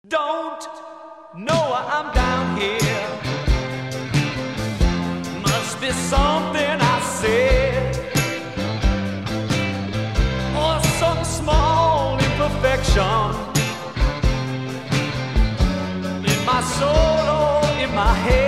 Don't know why I'm down here. Must be something I said, or some small imperfection in my soul or in my head.